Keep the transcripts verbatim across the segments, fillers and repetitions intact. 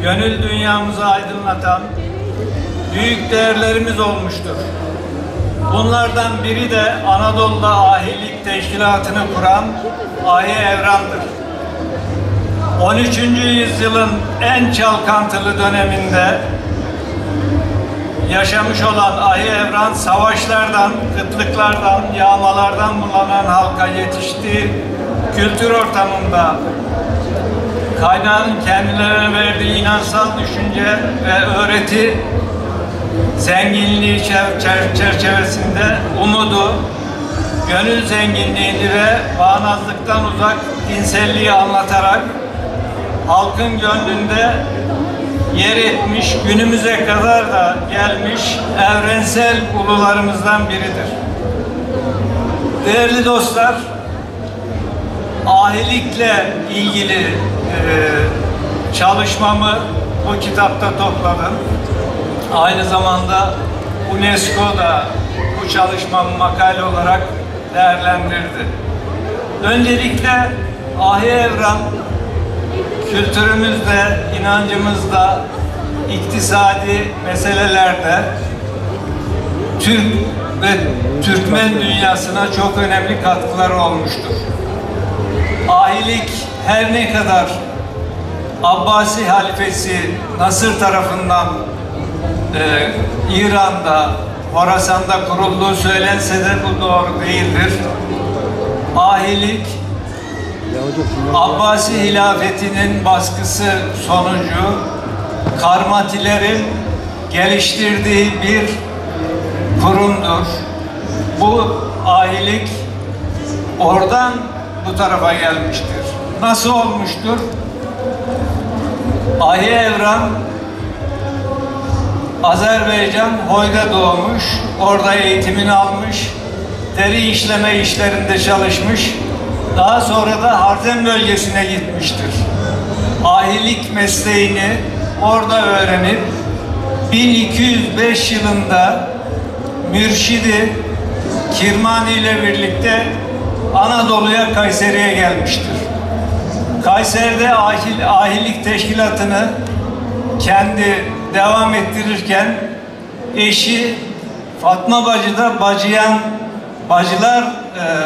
gönül dünyamızı aydınlatan büyük değerlerimiz olmuştur. Bunlardan biri de Anadolu'da ahilik teşkilatını kuran Ahi Evran'dır. on üçüncü yüzyılın en çalkantılı döneminde yaşamış olan Ahi Evran, savaşlardan, kıtlıklardan, yağmalardan bulanan halka yetiştiği kültür ortamında kaynağın kendilerine verdiği inansal düşünce ve öğreti zenginliği çerçevesinde umudu, gönül zenginliğini ve bağnazlıktan uzak dinselliği anlatarak halkın gönlünde yer etmiş, günümüze kadar da gelmiş evrensel ulularımızdan biridir. Değerli dostlar, ahilikle ilgili e, çalışmamı bu kitapta topladım. Aynı zamanda UNESCO da bu çalışmamı makale olarak değerlendirdi. Öncelikle Ahi Evran, kültürümüzde, inancımızda, iktisadi meselelerde Türk ve Türkmen dünyasına çok önemli katkıları olmuştur. Ahilik her ne kadar Abbasi halifesi Nasır tarafından e, İran'da, Horasan'da kurulduğu söylense de bu doğru değildir. Ahilik Abbasi hilafetinin baskısı sonucu Karmatilerin geliştirdiği bir kurumdur. Bu ahilik oradan bu tarafa gelmiştir. Nasıl olmuştur? Ahi Evran Azerbaycan Hoy'da doğmuş, orada eğitimini almış, deri işleme işlerinde çalışmış, daha sonra da Harzen bölgesine gitmiştir. Ahilik mesleğini orada öğrenip bin iki yüz beş yılında mürşidi Kirmani ile birlikte Anadolu'ya, Kayseri'ye gelmiştir. Kayseri'de ahil, ahilik teşkilatını kendi devam ettirirken eşi Fatma Bacı da Bacıyan Bacılar e,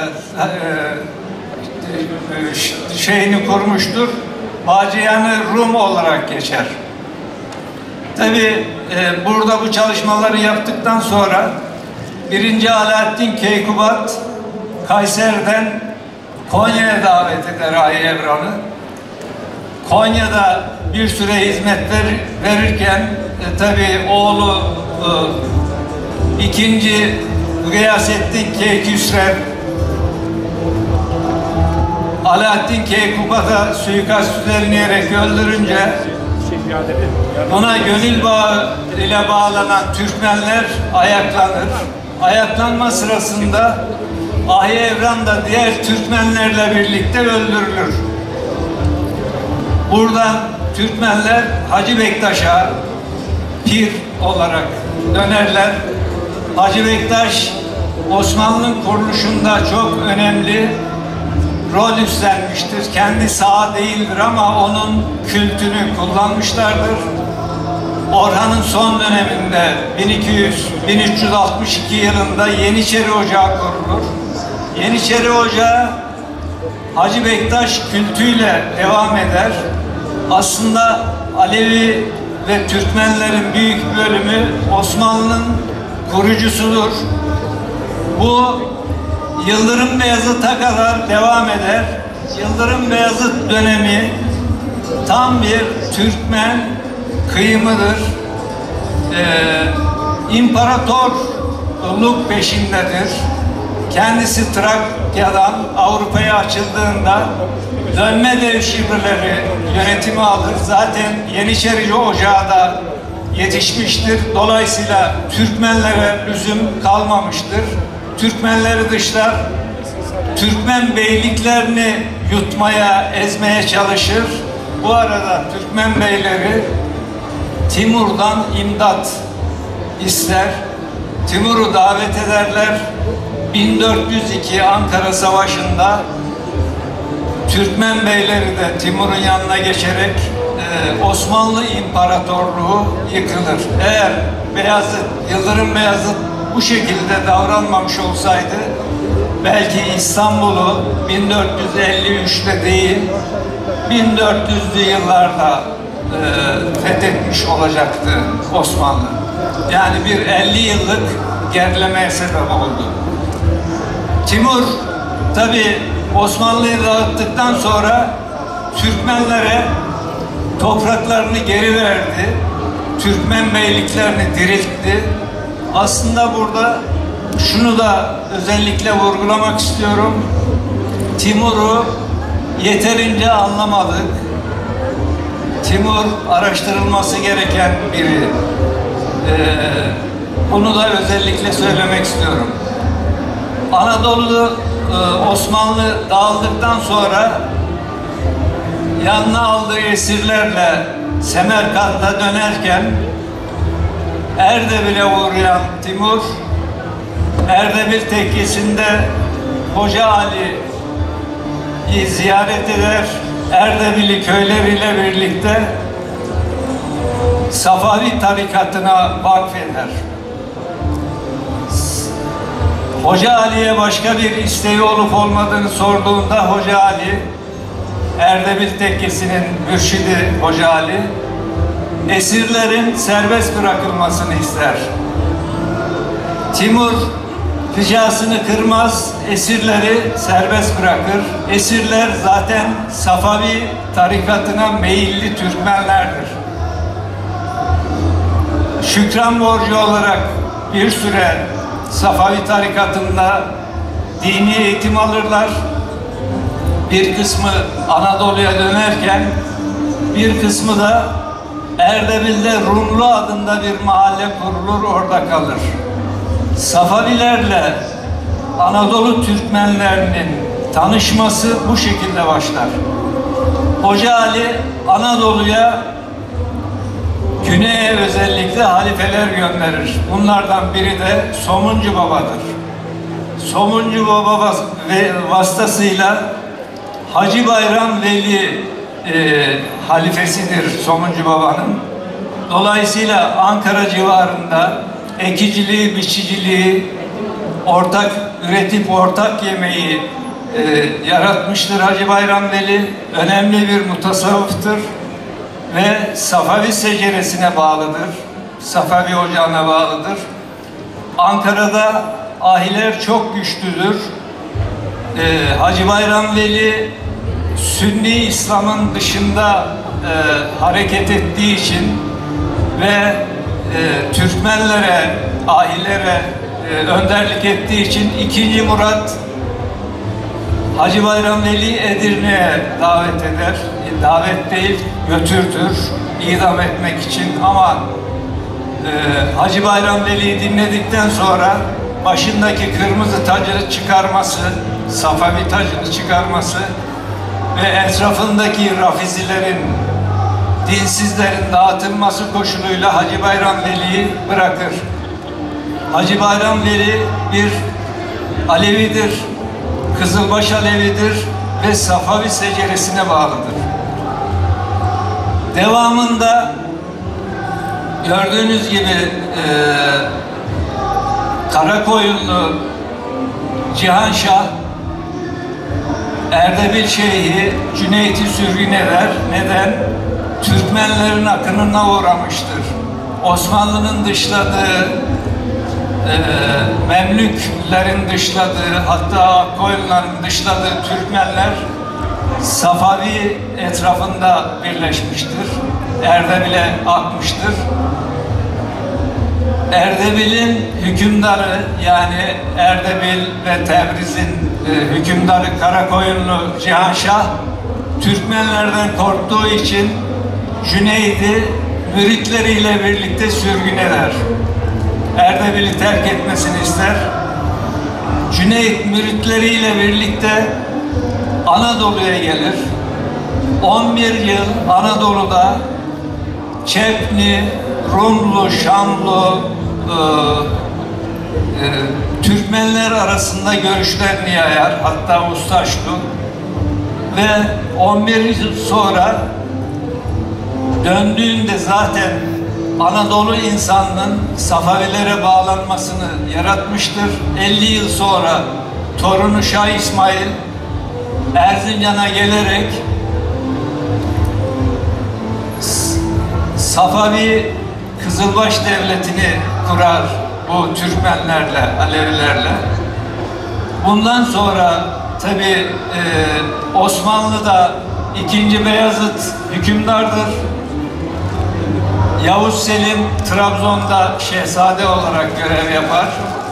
e, şeyini kurmuştur. Bacıyanı Rum olarak geçer. Tabi e, burada bu çalışmaları yaptıktan sonra birinci Alaaddin Keykubat Kayseri'den Konya'ya davet eder Ahi Evran'ı. Konya'da bir süre hizmet ver, verirken e, tabi oğlu e, ikinci Gıyasettin Keyküsrev Alaaddin Keykubat'a suikast düzenleyerek öldürünce ona gönül bağı ile bağlanan Türkmenler ayaklanır. Ayaklanma sırasında Ahi Evran da diğer Türkmenlerle birlikte öldürülür. Buradan Türkmenler Hacı Bektaş'a pir olarak dönerler. Hacı Bektaş Osmanlı'nın kuruluşunda çok önemli rol üstlenmiştir. Kendi sağ değildir ama onun kültünü kullanmışlardır. Orhan'ın son döneminde bin iki yüz bin üç yüz altmış iki yılında Yeniçeri Ocağı kurulur. Yeniçeri Ocağı Hacı Bektaş kültüyle devam eder. Aslında Alevi ve Türkmenlerin büyük bölümü Osmanlı'nın kurucusudur. Bu Yıldırım Beyazıt'a kadar devam eder. Yıldırım Beyazıt dönemi tam bir Türkmen kıyımıdır. Ee, imparatorluk peşindedir. Kendisi Trakya'dan Avrupa'ya açıldığında dönme devşirmeleri yönetimi alır. Zaten Yeniçeri Ocağı da yetişmiştir. Dolayısıyla Türkmenlere lüzum kalmamıştır. Türkmenleri dışlar, Türkmen beyliklerini yutmaya, ezmeye çalışır. Bu arada Türkmen beyleri Timur'dan imdat ister. Timur'u davet ederler. bin dört yüz iki Ankara Savaşı'nda Türkmen beyleri de Timur'un yanına geçerek e, e, Osmanlı İmparatorluğu yıkılır. Eğer Beyazıt, Yıldırım Beyazıt bu şekilde davranmamış olsaydı belki İstanbul'u bin dört yüz elli üçte değil bin dört yüzlü yıllarda e, fethetmiş olacaktı Osmanlı. Yani bir elli yıllık gerilemeye sebep oldu. Timur tabi Osmanlı'yı dağıttıktan sonra Türkmenlere topraklarını geri verdi. Türkmen beyliklerini diriltti. Aslında burada şunu da özellikle vurgulamak istiyorum. Timur'u yeterince anlamadık. Timur araştırılması gereken biri. Ee, bunu da özellikle söylemek istiyorum. Anadolu'da e, Osmanlı dağıldıktan sonra yanına aldığı esirlerle Semerkant'a dönerken Erdebil'e uğrayan Timur, Erdebil tekkesinde Hoca Ali'yi ziyaret eder, Erdebil'i köyleriyle birlikte Safavi tarikatına vakfeder. Hoca Ali'ye başka bir isteği olup olmadığını sorduğunda Hoca Ali, Erdebil tekkesinin mürşidi Hoca Ali, esirlerin serbest bırakılmasını ister. Timur ricasını kırmaz, esirleri serbest bırakır. Esirler zaten Safavi tarikatına meyilli Türkmenlerdir. Şükran borcu olarak bir süre Safavi tarikatında dini eğitim alırlar. Bir kısmı Anadolu'ya dönerken bir kısmı da Erdebil'de Rumlu adında bir mahalle kurulur, orada kalır. Safavilerle Anadolu Türkmenlerinin tanışması bu şekilde başlar. Hoca Ali Anadolu'ya, güneye özellikle halifeler gönderir. Bunlardan biri de Somuncu Baba'dır. Somuncu Baba vasıtasıyla Hacı Bayram Veli e, halifesidir Somuncu Baba'nın. Dolayısıyla Ankara civarında ekiciliği, biçiciliği, ortak üretip ortak yemeği e, yaratmıştır Hacı Bayram Veli. Önemli bir mutasavvıftır ve Safavi seceresine bağlıdır. Safavi ocağına bağlıdır. Ankara'da ahiler çok güçlüdür. Ee, Hacı Bayram Veli Sünni İslam'ın dışında e, hareket ettiği için ve e, Türkmenlere, ahilere e, önderlik ettiği için ikinci Murat Hacı Bayram Veli Edirne'ye davet eder. E, davet değil, götürtür idam etmek için ama e, Hacı Bayram Veli'yi dinledikten sonra başındaki kırmızı tacını çıkarması, Safavi tacını çıkarması ve etrafındaki rafizilerin, dinsizlerin dağıtılması koşuluyla Hacı Bayram Veli'yi bırakır. Hacı Bayram Veli bir Alevidir, Kızılbaş Alevidir ve Safavi seceresine bağlıdır. Devamında gördüğünüz gibi e, Karakoyunlu Cihanşah Erdebil Şeyhi Cüneyt'i sürgün eder. Neden? Türkmenlerin akınına uğramıştır. Osmanlı'nın dışladığı, e, Memlüklerin dışladığı, hatta Koyunların dışladığı Türkmenler Safavi etrafında birleşmiştir. Erdebil'e akmıştır. Erdebil'in hükümdarı, yani Erdebil ve Tebriz'in e, hükümdarı Karakoyunlu Cihanşah Türkmenlerden korktuğu için Cüneyd'i müritleriyle birlikte sürgün eder. Erdebil'i terk etmesini ister. Cüneyd müritleriyle birlikte Anadolu'ya gelir. on bir yıl Anadolu'da Çepni, Rumlu, Şamlu, e, e, Türkmenler arasında görüşlerini yayar, hatta ustaştu ve on bir yıl sonra Döndüğünde zaten Anadolu insanının Safavilere bağlanmasını yaratmıştır. elli yıl sonra torunu Şah İsmail Erzincan'a gelerek Safavi Kızılbaş Devleti'ni kurar bu Türkmenlerle, Alevilerle. Bundan sonra tabi e, Osmanlı'da ikinci Beyazıt hükümdardır. Yavuz Selim Trabzon'da şehzade olarak görev yapar.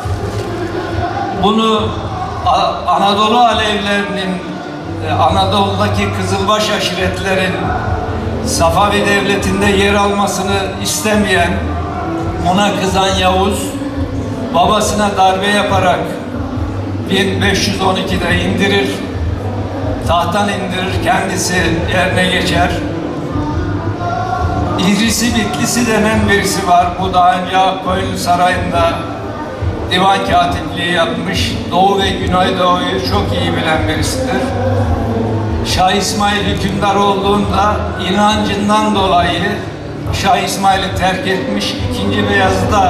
Bunu Anadolu Alevilerinin, Anadolu'daki Kızılbaş aşiretlerin Safavi Devleti'nde yer almasını istemeyen, ona kızan Yavuz, babasına darbe yaparak bin beş yüz on ikide indirir, tahttan indirir, kendisi yerine geçer. İdrisi Bitlisi denen birisi var. Bu daha önce Akkoyunlu Sarayı'nda divan katipliği yapmış. Doğu ve Güneydoğu'yu çok iyi bilen birisidir. Şah İsmail hükümdar olduğunda inancından dolayı Şah İsmail'i terk etmiş. ikinci Beyazıt'a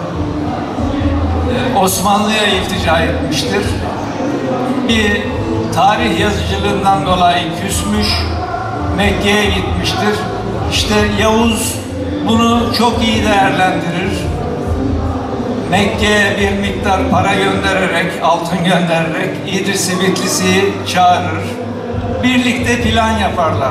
Osmanlı'ya iltica etmiştir. Bir tarih yazıcılığından dolayı küsmüş, Mekke'ye gitmiştir. İşte Yavuz bunu çok iyi değerlendirir. Mekke'ye bir miktar para göndererek, altın göndererek İdris-i Bitlisi'yi çağırır. Birlikte plan yaparlar.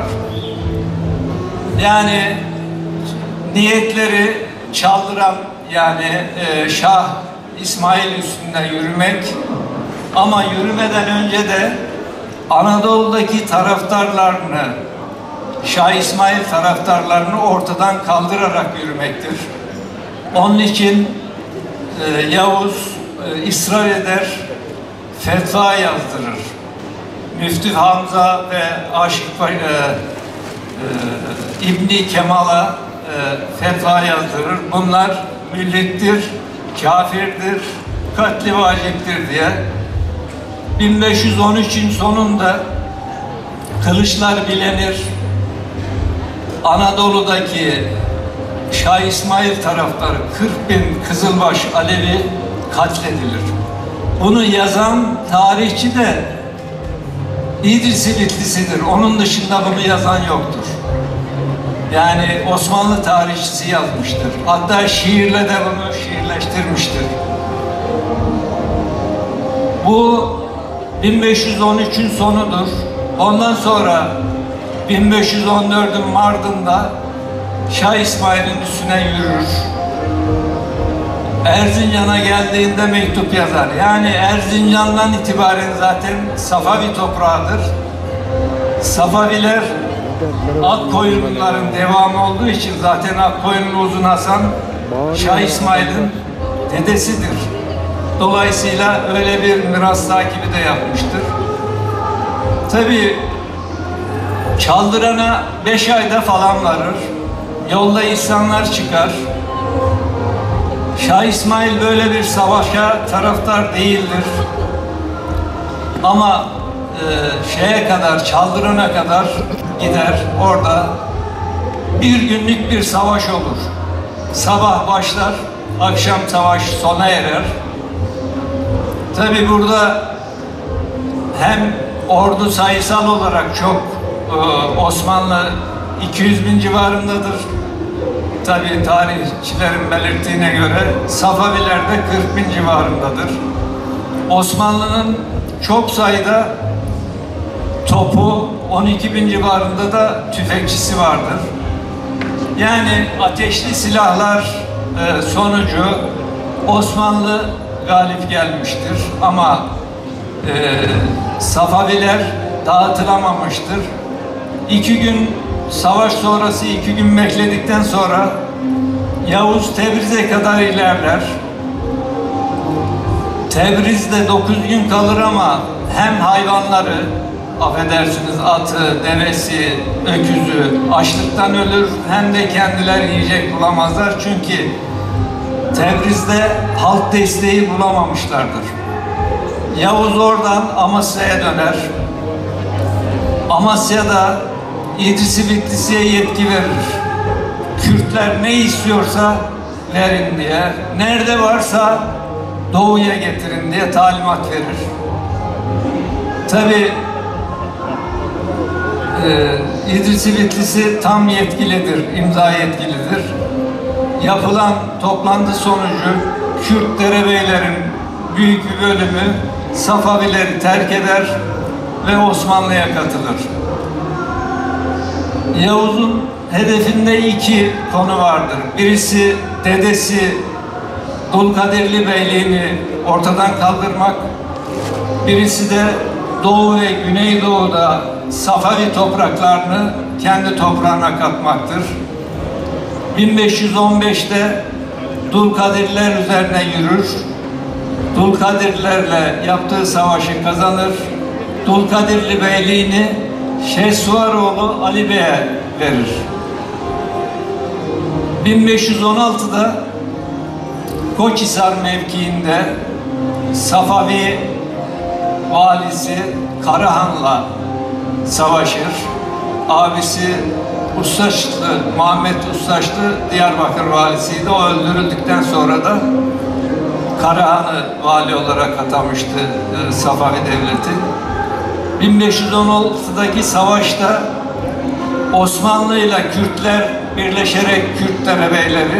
Yani niyetleri Çaldıran, yani e, Şah İsmail üstünde yürümek, ama yürümeden önce de Anadolu'daki taraftarlarını, Şah İsmail taraftarlarını ortadan kaldırarak yürümektir. Onun için e, Yavuz e, ısrar eder, fetva yazdırır. Müftü Hamza ve Aşık e, e, İbni Kemal'a e, fetva yazdırır. Bunlar mülhittir, kafirdir, katli vaciptir diye. bin beş yüz on üçün sonunda kılıçlar bilenir. Anadolu'daki Şah İsmail taraftarı kırk bin Kızılbaş Alevi katledilir. Bunu yazan tarihçi de İdris-i Bitlisi'dir. Onun dışında bunu yazan yoktur. Yani Osmanlı tarihçisi yazmıştır. Hatta şiirle de bunu şiirleştirmiştir. Bu bin beş yüz on üçün sonudur. Ondan sonra bin beş yüz on dördün Mardin'da Şah İsmail'in üstüne yürür. Erzincan'a geldiğinde mektup yazar. Yani Erzincan'dan itibaren zaten Safavi toprağıdır. Safaviler Akkoyunluların devamı olduğu için zaten Akkoyunlu Uzun Hasan Şah İsmail'in dedesidir. Dolayısıyla öyle bir miras takibi de yapmıştır. Tabii Çaldıran'a beş ayda falan varır. Yolda isyanlar çıkar. Şah İsmail böyle bir savaşa taraftar değildir. Ama e, şeye kadar, Çaldıran'a kadar gider. Orada bir günlük bir savaş olur. Sabah başlar, akşam savaş sona erer. Tabi burada hem ordu sayısal olarak çok e, Osmanlı iki yüz bin civarındadır. Tabi tarihçilerin belirttiğine göre Safaviler de kırk bin civarındadır. Osmanlı'nın çok sayıda topu, on iki bin civarında da tüfekçisi vardır. Yani ateşli silahlar e, sonucu Osmanlı galip gelmiştir. Ama e, Safaviler dağıtılamamıştır. İki gün savaş sonrası iki gün bekledikten sonra Yavuz Tebriz'e kadar ilerler. Tebriz'de dokuz gün kalır ama hem hayvanları, affedersiniz atı, devesi, öküzü açlıktan ölür, hem de kendileri yiyecek bulamazlar. Çünkü Tebriz'de halk desteği bulamamışlardır. Yavuz oradan Amasya'ya döner. Amasya'da İdris-i Bitlisi'ye yetki verir. Kürtler ne istiyorsa verin diye, nerede varsa doğuya getirin diye talimat verir. Tabi e, İdrisi Bitlisi tam yetkilidir, imza yetkilidir. Yapılan toplantı sonucu Kürt derebeylerin büyük bir bölümü Safavileri terk eder ve Osmanlı'ya katılır. Yavuz'un hedefinde iki konu vardır. Birisi dedesi Dulkadirli Beyliğini ortadan kaldırmak, birisi de Doğu ve Güneydoğu'da Safavi topraklarını kendi toprağına katmaktır. bin beş yüz on beş'te Dulkadirliler üzerine yürür. Dulkadirlilerle yaptığı savaşı kazanır. Dulkadirli Beyliğini Şehsuvaroğlu Ali Bey'e verir. bin beş yüz on altı'da Koçhisar mevkiinde Safavi valisi Karahan'la savaşır. Abisi Ustaçlı, Muhammed Ustaçlı Diyarbakır valisiydi. O öldürüldükten sonra da Karahan'ı vali olarak atamıştı e, Safavi devleti. bin beş yüz on altı'daki savaşta Osmanlı ile Kürtler birleşerek Kürt derebeyleri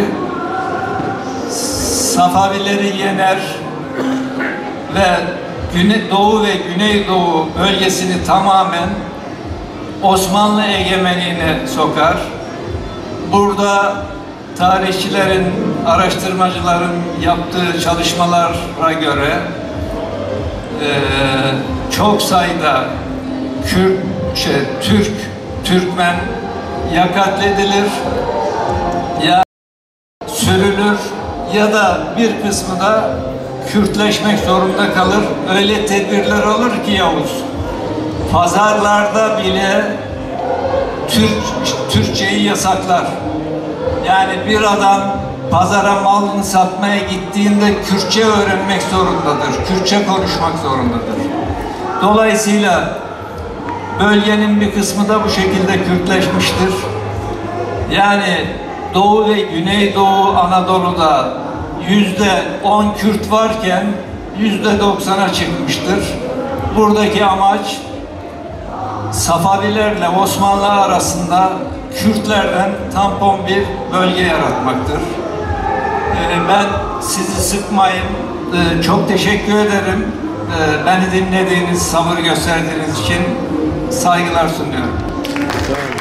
Safavileri yener ve Güne, Doğu ve Güneydoğu bölgesini tamamen Osmanlı egemenliğine sokar. Burada tarihçilerin, araştırmacıların yaptığı çalışmalara göre e, çok sayıda Kürt, şey, Türk, Türkmen ya katledilir, ya sürülür, ya da bir kısmı da Kürtleşmek zorunda kalır. Öyle tedbirler olur ki Yavuz, pazarlarda bile Türk, Türkçeyi yasaklar. Yani bir adam pazara malını satmaya gittiğinde Kürtçe öğrenmek zorundadır. Kürtçe konuşmak zorundadır. Dolayısıyla bölgenin bir kısmı da bu şekilde Kürtleşmiştir. Yani Doğu ve Güneydoğu Anadolu'da yüzde on Kürt varken yüzde doksan'a çıkmıştır. Buradaki amaç Safavilerle Osmanlı arasında Kürtlerden tampon bir bölge yaratmaktır. Ben sizi sıkmayayım. Çok teşekkür ederim. Beni dinlediğiniz, sabır gösterdiğiniz için saygılar sunuyorum.